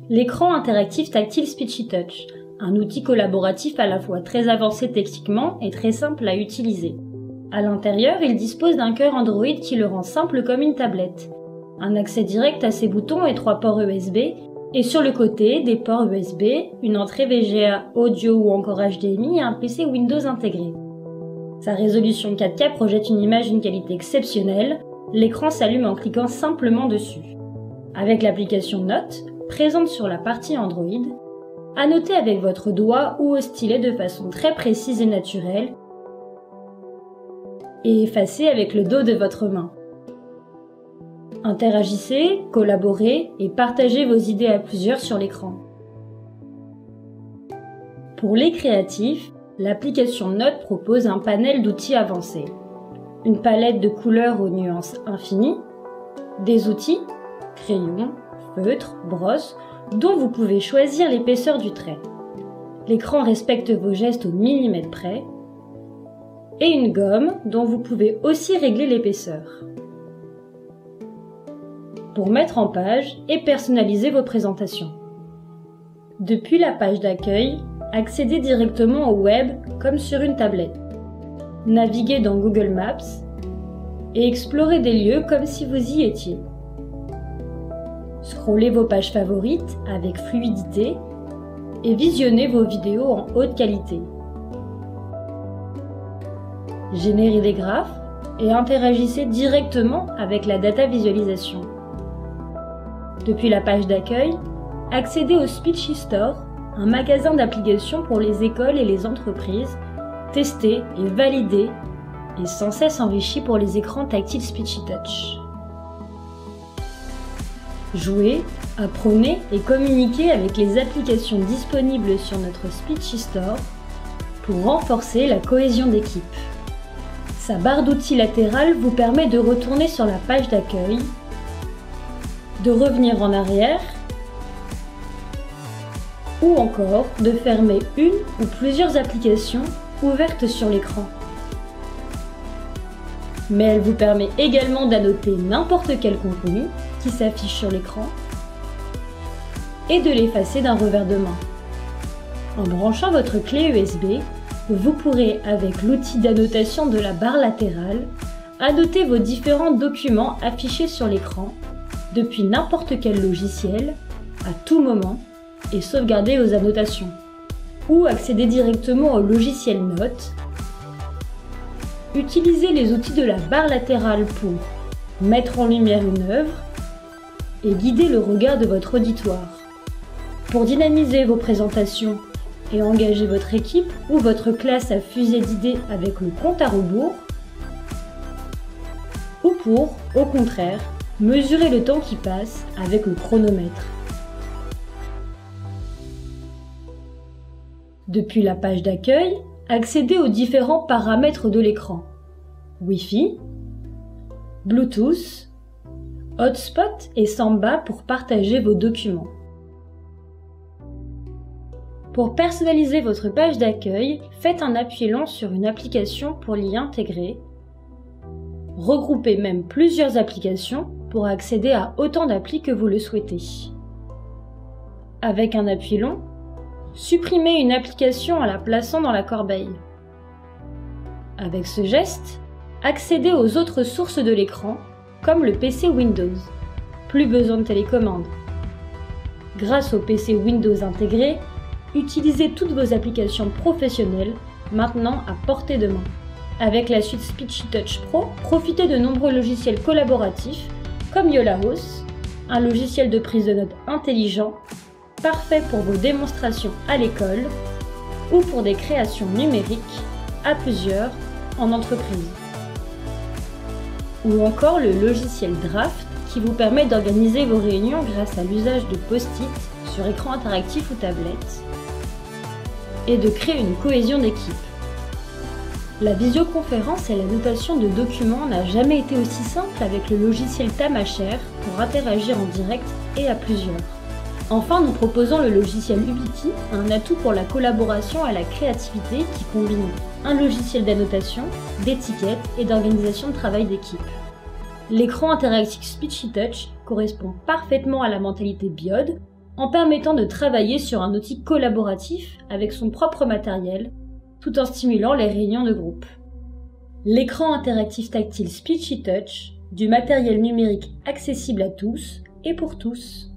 L'écran interactif tactile Speechy Touch, un outil collaboratif à la fois très avancé techniquement et très simple à utiliser. À l'intérieur, il dispose d'un cœur Android qui le rend simple comme une tablette. Un accès direct à ses boutons et 3 ports USB, et sur le côté, des ports USB, une entrée VGA, audio ou encore HDMI et un PC Windows intégré. Sa résolution 4K projette une image d'une qualité exceptionnelle, l'écran s'allume en cliquant simplement dessus. Avec l'application Notes, présente sur la partie Android, annotez avec votre doigt ou au stylet de façon très précise et naturelle, et effacez avec le dos de votre main. Interagissez, collaborez et partagez vos idées à plusieurs sur l'écran. Pour les créatifs, l'application Notes propose un panel d'outils avancés. Une palette de couleurs aux nuances infinies, des outils, crayons, feutres, brosses, dont vous pouvez choisir l'épaisseur du trait. L'écran respecte vos gestes au millimètre près, et une gomme dont vous pouvez aussi régler l'épaisseur. Pour mettre en page et personnaliser vos présentations. Depuis la page d'accueil, accédez directement au web comme sur une tablette. Naviguez dans Google Maps et explorez des lieux comme si vous y étiez. Scrollez vos pages favorites avec fluidité et visionnez vos vidéos en haute qualité. Générez des graphes et interagissez directement avec la data visualisation. Depuis la page d'accueil, accédez au Speechy Store, un magasin d'applications pour les écoles et les entreprises, testé et validé et sans cesse enrichi pour les écrans tactiles Speechy Touch. Jouez, apprenez et communiquez avec les applications disponibles sur notre Speechy Store pour renforcer la cohésion d'équipe. Sa barre d'outils latérale vous permet de retourner sur la page d'accueil, de revenir en arrière ou encore de fermer une ou plusieurs applications ouvertes sur l'écran. Mais elle vous permet également d'annoter n'importe quel contenu qui s'affiche sur l'écran et de l'effacer d'un revers de main. En branchant votre clé USB, vous pourrez, avec l'outil d'annotation de la barre latérale, annoter vos différents documents affichés sur l'écran depuis n'importe quel logiciel, à tout moment, et sauvegarder vos annotations. Ou accéder directement au logiciel Notes. Utilisez les outils de la barre latérale pour mettre en lumière une œuvre et guider le regard de votre auditoire. Pour dynamiser vos présentations et engager votre équipe ou votre classe à fuser d'idées avec le compte à rebours, ou pour, au contraire, mesurer le temps qui passe avec le chronomètre. Depuis la page d'accueil, accédez aux différents paramètres de l'écran. Wi-Fi, Bluetooth, Hotspot et Samba pour partager vos documents. Pour personnaliser votre page d'accueil, faites un appui long sur une application pour l'y intégrer. Regroupez même plusieurs applications pour accéder à autant d'applis que vous le souhaitez. Avec un appui long, supprimez une application en la plaçant dans la corbeille. Avec ce geste, accédez aux autres sources de l'écran, comme le PC Windows. Plus besoin de télécommande. Grâce au PC Windows intégré, utilisez toutes vos applications professionnelles, maintenant à portée de main. Avec la suite Speechy Touch Pro, profitez de nombreux logiciels collaboratifs, comme Yola-House, un logiciel de prise de notes intelligent, parfait pour vos démonstrations à l'école ou pour des créations numériques à plusieurs en entreprise. Ou encore le logiciel Draft qui vous permet d'organiser vos réunions grâce à l'usage de post-it sur écran interactif ou tablette et de créer une cohésion d'équipe. La visioconférence et la notation de documents n'a jamais été aussi simple avec le logiciel Tamacher pour interagir en direct et à plusieurs. Enfin, nous proposons le logiciel Ubiti, un atout pour la collaboration et la créativité qui combine un logiciel d'annotation, d'étiquette et d'organisation de travail d'équipe. L'écran interactif Speechy Touch correspond parfaitement à la mentalité BIOD, en permettant de travailler sur un outil collaboratif avec son propre matériel, tout en stimulant les réunions de groupe. L'écran interactif tactile Speechy Touch, du matériel numérique accessible à tous et pour tous.